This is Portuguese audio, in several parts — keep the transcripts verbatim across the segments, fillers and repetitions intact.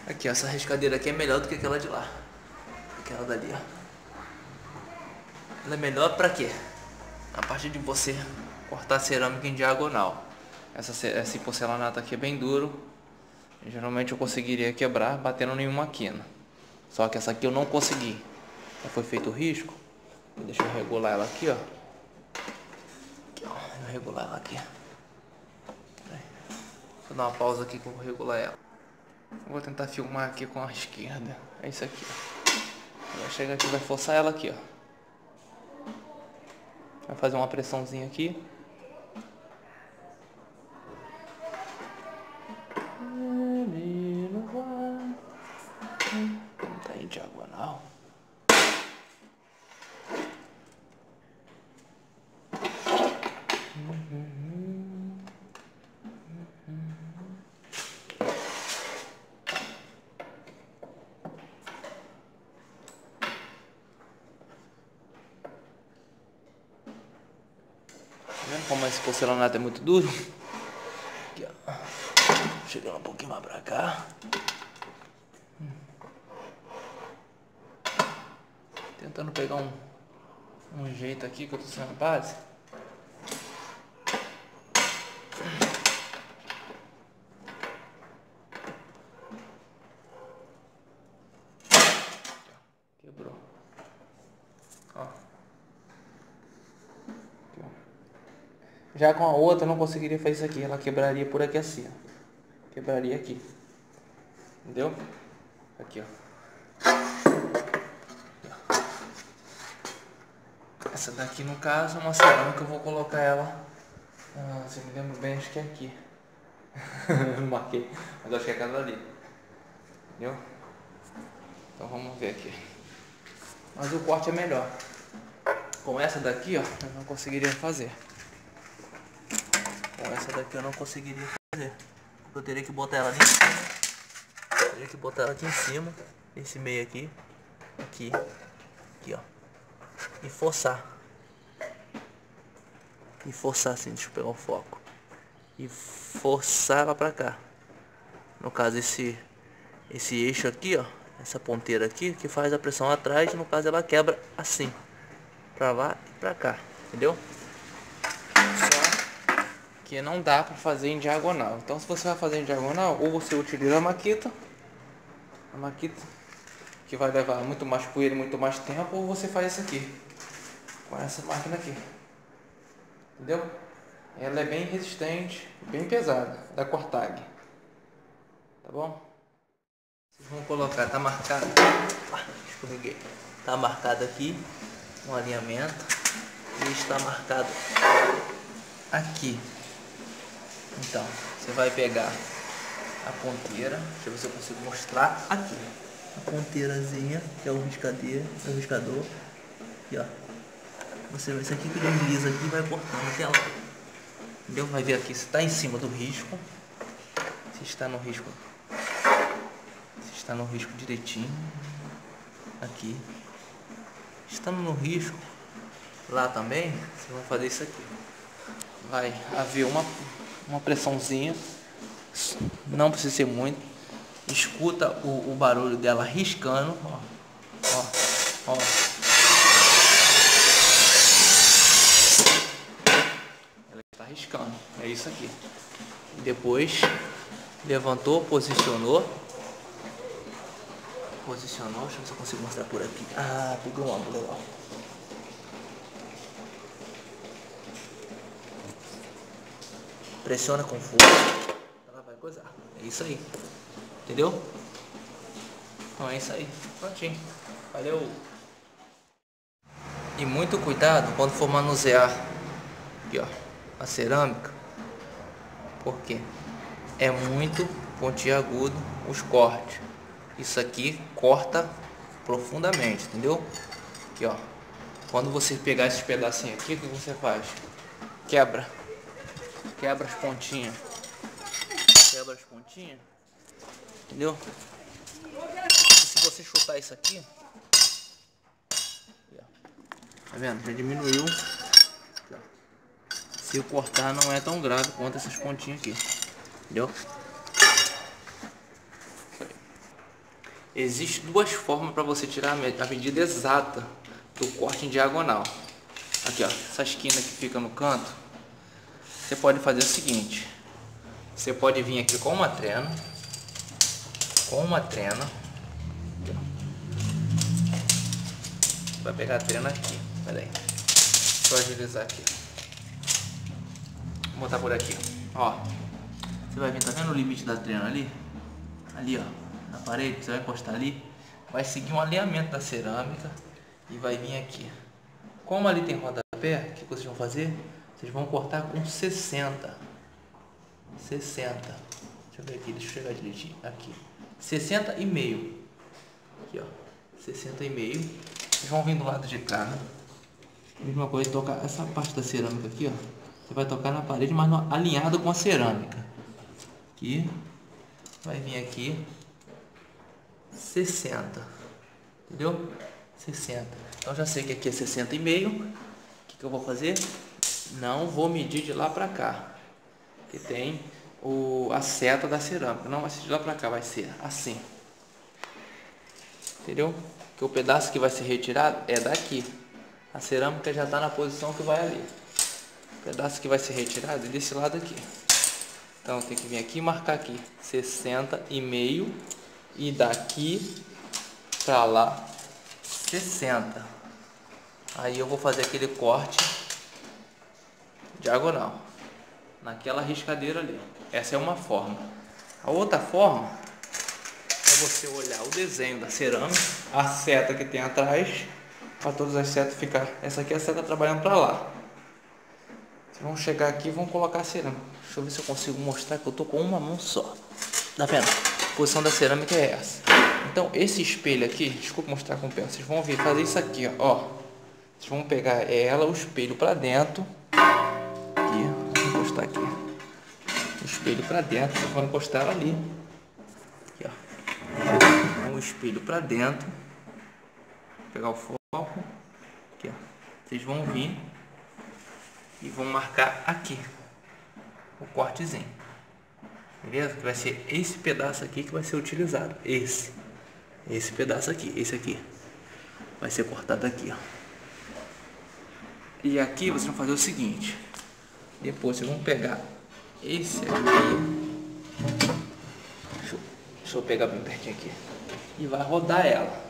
Aqui, ó, essa riscadeira aqui é melhor do que aquela de lá. Aquela dali, ó. Ela é melhor pra quê? A parte de você cortar a cerâmica em diagonal. Essa, esse porcelanato aqui é bem duro. Geralmente eu conseguiria quebrar batendo em uma quina. Só que essa aqui eu não consegui. Já foi feito o risco. Deixa eu regular ela aqui, ó. Aqui, ó. Vou regular ela aqui. Vou dar uma pausa aqui que eu vou regular ela. Vou tentar filmar aqui com a esquerda. É isso aqui, ó. Vai chegar aqui, vai forçar ela aqui, ó. Vai fazer uma pressãozinha aqui. Tá em diagonal. Vendo como esse porcelanato é muito duro? Aqui, ó. Chegando um pouquinho mais pra cá. Tentando pegar um, um jeito aqui que eu tô sem a base. Quebrou. Ó. Já com a outra eu não conseguiria fazer isso aqui. Ela quebraria por aqui assim, ó. Quebraria aqui. Entendeu? Aqui, ó. Essa daqui, no caso, é uma cerâmica. Eu vou colocar ela. Ah, se eu me lembro bem, acho que é aqui. Não marquei. Mas acho que é aquela ali. Entendeu? Então vamos ver aqui. Mas o corte é melhor. Com essa daqui, ó, eu não conseguiria fazer. Com essa daqui eu não conseguiria fazer. Eu teria que botar ela ali em cima. Eu teria que botar ela aqui em cima. Esse meio aqui. Aqui. Aqui, ó. E forçar. E forçar assim, deixa eu pegar o foco. E forçar ela pra cá. No caso, esse esse eixo aqui, ó. Essa ponteira aqui, que faz a pressão atrás. No caso, ela quebra assim. Pra lá e pra cá. Entendeu? Só que não dá pra fazer em diagonal. Então, se você vai fazer em diagonal, ou você utiliza a maquita. A maquita que vai levar muito mais poeira e muito mais tempo, ou você faz isso aqui. Com essa máquina aqui. Entendeu? Ela é bem resistente, bem pesada, da Cortag. Tá bom? Vocês vão colocar, tá marcado. Ah, escorreguei. Tá marcado aqui um alinhamento e está marcado aqui. Então, você vai pegar a ponteira, deixa eu ver se eu consigo mostrar aqui. A ponteirazinha, que é o riscadeiro, o riscador. E ó, você vai, isso aqui que ele desliza aqui e vai cortando até lá. Entendeu? Vai ver aqui se está em cima do risco. Se está no risco. Se está no risco direitinho. Aqui. Estando no risco. Lá também, você vai fazer isso aqui. Vai haver uma, uma pressãozinha. Não precisa ser muito. Escuta o, o barulho dela riscando. Ó. Ó. Ó. Ela está riscando. É isso aqui. Depois levantou, posicionou. Posicionou. Deixa eu ver se eu consigo mostrar por aqui. Ah, pegou um ângulo legal. Pressiona com força. Ela vai coisar. É isso aí. Entendeu? Então é isso aí. Prontinho. Valeu. E muito cuidado quando for manusear aqui, ó, a cerâmica. Porque é muito pontiagudo os cortes. Isso aqui corta profundamente, entendeu? Aqui, ó. Quando você pegar esses pedacinhos aqui, o que você faz? Quebra. Quebra as pontinhas. Quebra as pontinhas. Entendeu? E se você chutar isso aqui, tá vendo? Já diminuiu. Se eu cortar, não é tão grave quanto essas pontinhas aqui. Entendeu? Existem duas formas para você tirar a medida exata do corte em diagonal. Aqui, ó, essa esquina que fica no canto, você pode fazer o seguinte: você pode vir aqui com uma trena, com uma trena, aqui, vai pegar a trena aqui, pera aí, deixa eu agilizar aqui, vou botar por aqui, ó, você vai vir, tá vendo o limite da trena ali? Ali, ó, na parede, você vai encostar ali, vai seguir um alinhamento da cerâmica e vai vir aqui. Como ali tem rodapé, o que vocês vão fazer? Vocês vão cortar com sessenta. sessenta. Deixa eu ver aqui, deixa eu chegar direitinho. Aqui. sessenta e meio. Aqui, ó. sessenta e meio. Vocês vão vir do lado de cá. Mesma coisa, tocar essa parte da cerâmica aqui, ó. Você vai tocar na parede, mas alinhado com a cerâmica. Aqui. Vai vir aqui. sessenta. Entendeu? sessenta. Então já sei que aqui é sessenta e meio. O que, que eu vou fazer? Não vou medir de lá pra cá, que tem o, a seta da cerâmica. Não vai ser de lá pra cá, vai ser assim. Entendeu? Que o pedaço que vai ser retirado é daqui. A cerâmica já está na posição que vai ali. O pedaço que vai ser retirado é desse lado aqui. Então tem que vir aqui e marcar aqui sessenta e meio e daqui pra lá sessenta. Aí eu vou fazer aquele corte diagonal naquela riscadeira ali. Essa é uma forma. A outra forma é você olhar o desenho da cerâmica, a seta que tem atrás, para todas as setas ficar. Essa aqui é a seta trabalhando para lá. Vocês vão chegar aqui e vão colocar a cerâmica. Deixa eu ver se eu consigo mostrar que eu tô com uma mão só. Tá vendo? A posição da cerâmica é essa. Então esse espelho aqui, desculpa mostrar com o pé, vocês vão vir fazer isso aqui, ó, ó. Vocês vão pegar ela, o espelho para dentro. Aqui, vou encostar aqui. O espelho para dentro, vocês vão encostar ela ali. Aqui, ó. Com o espelho para dentro. Vou pegar o foco. Aqui, ó. Vocês vão vir e vão marcar aqui o cortezinho. Beleza? Que vai ser esse pedaço aqui que vai ser utilizado. Esse. Esse pedaço aqui, esse aqui. Vai ser cortado aqui, ó. E aqui vocês vão fazer o seguinte. Depois vocês vão pegar esse aqui. Deixa eu, deixa eu pegar bem pertinho aqui. E vai rodar ela.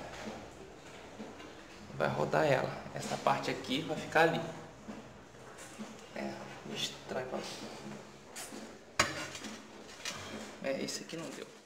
Vai rodar ela. Essa parte aqui vai ficar ali. É, extrai pra... É, esse aqui não deu.